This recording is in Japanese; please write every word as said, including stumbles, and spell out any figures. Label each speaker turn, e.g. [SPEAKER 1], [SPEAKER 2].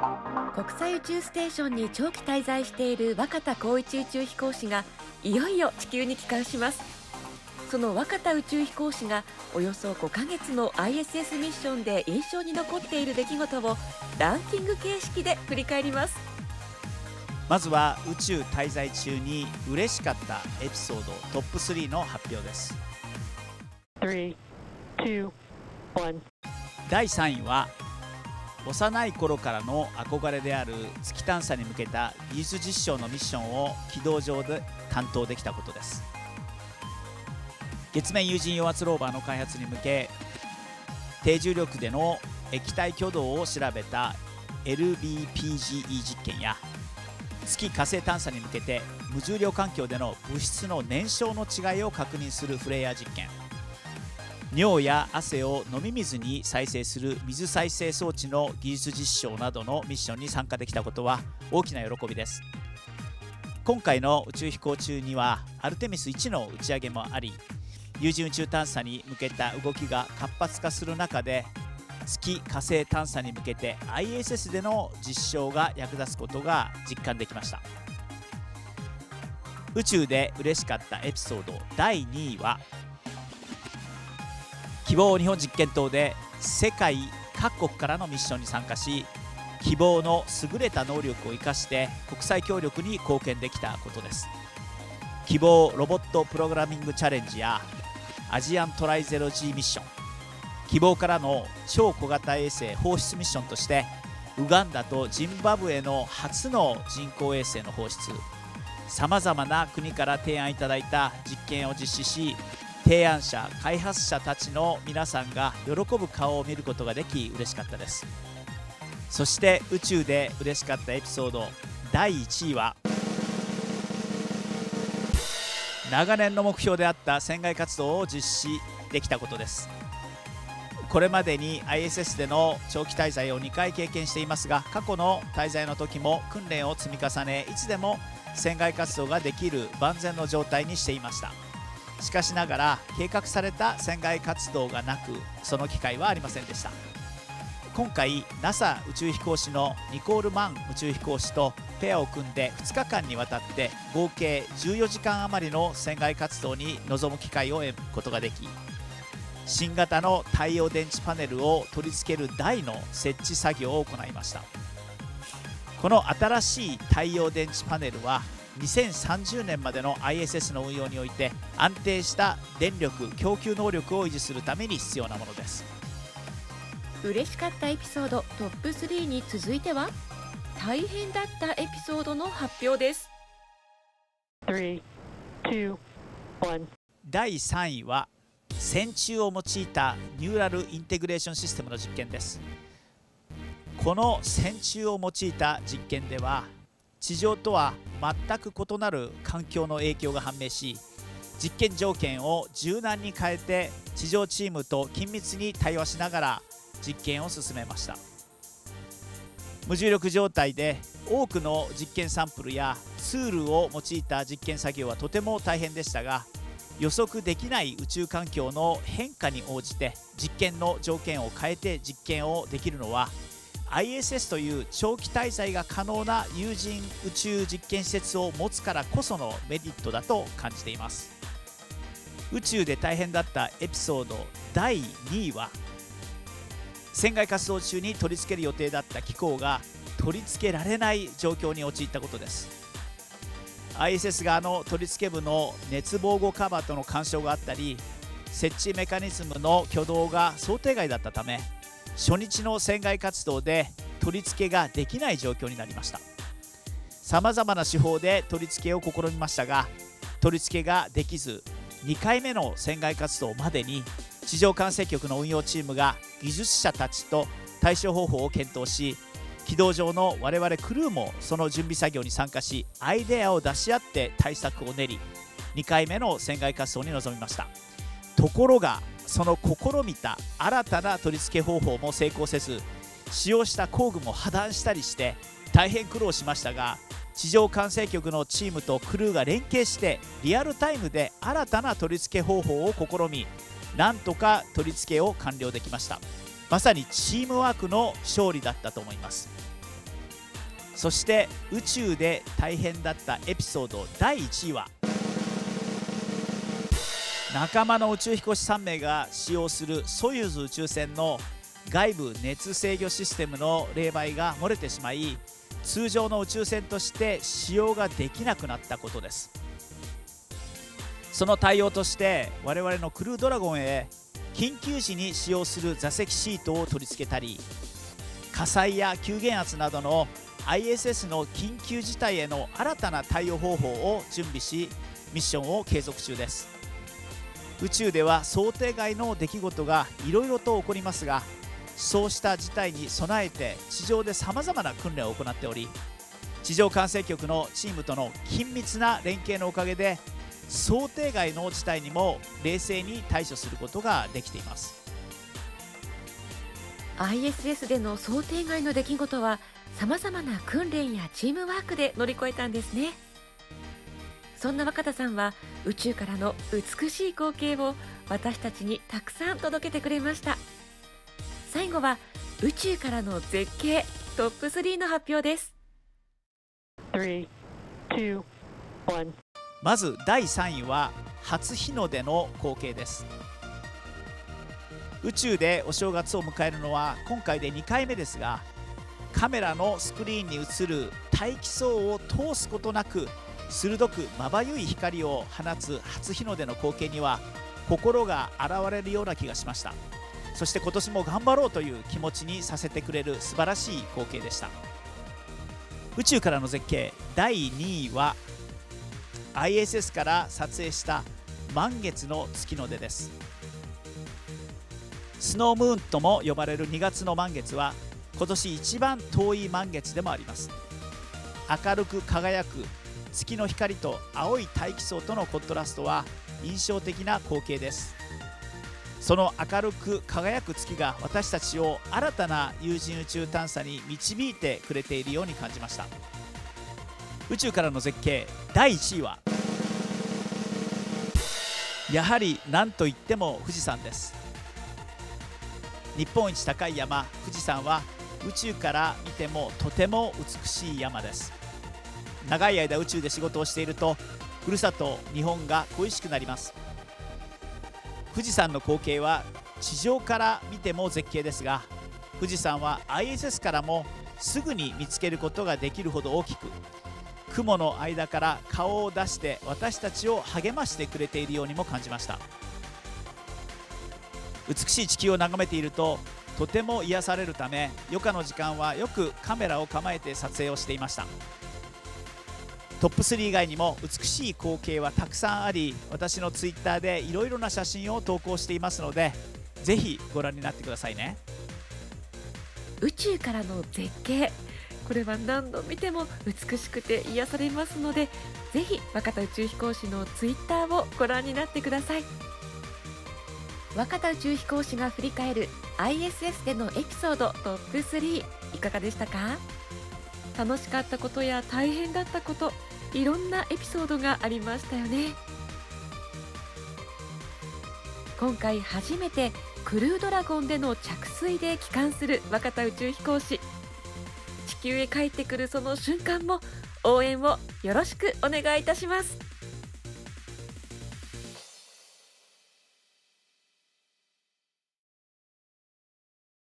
[SPEAKER 1] 国際宇宙ステーションに長期滞在している若田光一宇宙飛行士がいよいよ地球に帰還します。その若田宇宙飛行士がおよそごかげつの アイエスエス ミッションで印象に残っている出来事をランキング形式で振り返ります。
[SPEAKER 2] まずは宇宙滞在中に嬉しかったエピソードトップスリーの発表です。
[SPEAKER 3] さん、に、いち。
[SPEAKER 2] だいさんいは幼い頃からの憧れである月探査に向けた技術実証のミッションを軌道上で担当できたことです。月面有人揚圧ローバーの開発に向け低重力での液体挙動を調べた エルビーピージーイー 実験や月火星探査に向けて無重量環境での物質の燃焼の違いを確認するフレイヤー実験、尿や汗を飲み水に再生する水再生装置の技術実証などのミッションに参加できたことは大きな喜びです。今回の宇宙飛行中にはアルテミスいちの打ち上げもあり、有人宇宙探査に向けた動きが活発化する中で月火星探査に向けて アイエスエス での実証が役立つことが実感できました。宇宙で嬉しかったエピソードだいにいは希望日本実験棟で世界各国からのミッションに参加し、希望の優れた能力を生かして国際協力に貢献できたことです。希望ロボットプログラミングチャレンジやアジアントライゼロ G ミッション、希望からの超小型衛星放出ミッションとしてウガンダとジンバブエの初の人工衛星の放出、さまざまな国から提案いただいた実験を実施し、提案者開発者たちの皆さんが喜ぶ顔を見ることができ嬉しかったです。そして宇宙で嬉しかったエピソードだいいちいは長年の目標であった船外活動を実施できたことです。これまでに アイエスエス での長期滞在をにかい経験していますが、過去の滞在の時も訓練を積み重ね、いつでも船外活動ができる万全の状態にしていました。しかしながら計画された船外活動がなく、その機会はありませんでした。今回 ナサ 宇宙飛行士のニコール・マン宇宙飛行士とペアを組んでふつかかんにわたって合計じゅうよじかん余りの船外活動に臨む機会を得ることができ、新型の太陽電池パネルを取り付ける台の設置作業を行いました。この新しい太陽電池パネルはにせんさんじゅうねんまでの アイエスエス の運用において安定した電力供給能力を維持するために必要なものです。
[SPEAKER 1] 嬉しかったエピソードトップスリーに続いては大変だったエピソードの発表です。
[SPEAKER 3] さん、に、いち。
[SPEAKER 2] だいさんいは線虫を用いたニューラルインテグレーションシステムの実験です。この線虫を用いた実験では地上とは全く異なる環境の影響が判明し、実験条件を柔軟に変えて地上チームと緊密に対話しながら実験を進めました。無重力状態で多くの実験サンプルやツールを用いた実験作業はとても大変でしたが、予測できない宇宙環境の変化に応じて実験の条件を変えて実験をできるのは アイエスエス という長期滞在が可能な有人宇宙実験施設を持つからこそのメリットだと感じています。宇宙で大変だったエピソードだいにいは船外活動中に取り付ける予定だった機構が取り付けられない状況に陥ったことです。 アイエスエス 側の取り付け部の熱防護カバーとの干渉があったり、設置メカニズムの挙動が想定外だったため、初日の船外活動で取り付けができない状況になりました。さまざまな手法で取り付けを試みましたが、取り付けができず、にかいめの船外活動までに地上管制局の運用チームが技術者たちと対処方法を検討し、軌道上の我々クルーもその準備作業に参加し、アイデアを出し合って対策を練り、にかいめの船外活動に臨みました。ところがその試みた新たな取り付け方法も成功せず、使用した工具も破断したりして大変苦労しましたが、地上管制局のチームとクルーが連携してリアルタイムで新たな取り付け方法を試み、なんとか取り付けを完了できました。まさにチームワークの勝利だったと思います。 そして宇宙で大変だったエピソードだいいちいは、仲間の宇宙飛行士さんめいが使用するソユーズ宇宙船の外部熱制御システムの冷媒が漏れてしまい、通常の宇宙船として使用ができなくなったことです。その対応として我々のクルードラゴンへ緊急時に使用する座席シートを取り付けたり、火災や急減圧などの アイエスエス の緊急事態への新たな対応方法を準備し、ミッションを継続中です。宇宙では想定外の出来事がいろいろと起こりますが、そうした事態に備えて地上でさまざまな訓練を行っており、地上管制局のチームとの緊密な連携のおかげで想定外の事態にも冷静に対処することができています。
[SPEAKER 1] アイエスエス での想定外の出来事はさまざまな訓練やチームワークで乗り越えたんですね。そんな若田さんは宇宙からの美しい光景を私たちにたくさん届けてくれました。最後は宇宙からの絶景トップスリーの発表です。
[SPEAKER 3] スリー、に、いち。
[SPEAKER 2] まずだいさんいは初日の出の光景です。宇宙でお正月を迎えるのは今回でにかいめですが、カメラのスクリーンに映る大気層を通すことなく鋭くまばゆい光を放つ初日の出の光景には心が洗われるような気がしました。そして今年も頑張ろうという気持ちにさせてくれる素晴らしい光景でした。宇宙からの絶景だいにいは アイエスエス から撮影した満月の月の出です。スノームーンとも呼ばれるにがつの満月は今年一番遠い満月でもあります。明るく輝く月の光と青い大気層とのコントラストは印象的な光景です。その明るく輝く月が私たちを新たな有人宇宙探査に導いてくれているように感じました。宇宙からの絶景だいいちいはやはり何といっても富士山です。日本一高い山富士山は宇宙から見てもとても美しい山です。長い間宇宙で仕事をしているとふるさと日本が恋しくなります。富士山の光景は地上から見ても絶景ですが、富士山は アイエスエス からもすぐに見つけることができるほど大きく、雲の間から顔を出して私たちを励ましてくれているようにも感じました。美しい地球を眺めているととても癒されるため、余暇の時間はよくカメラを構えて撮影をしていました。トップスリー以外にも美しい光景はたくさんあり、私のツイッターでいろいろな写真を投稿していますので、ぜひご覧になってくださいね。
[SPEAKER 1] 宇宙からの絶景、これは何度見ても美しくて癒されますので、ぜひ若田宇宙飛行士のツイッターをご覧になってください。若田宇宙飛行士が振り返る アイエスエス でのエピソードトップスリー、いかがでしたか？楽しかったことや大変だったこと、いろんなエピソードがありましたよね。今回初めてクルードラゴンでの着水で帰還する若田宇宙飛行士、地球へ帰ってくるその瞬間も応援をよろしくお願いいたします。